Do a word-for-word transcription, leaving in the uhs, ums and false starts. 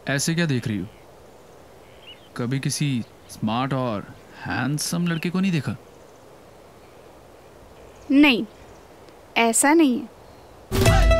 ऐसे क्या देख रही हो? कभी किसी स्मार्ट और हैंडसम लड़के को नहीं देखा? नहीं, ऐसा नहीं है।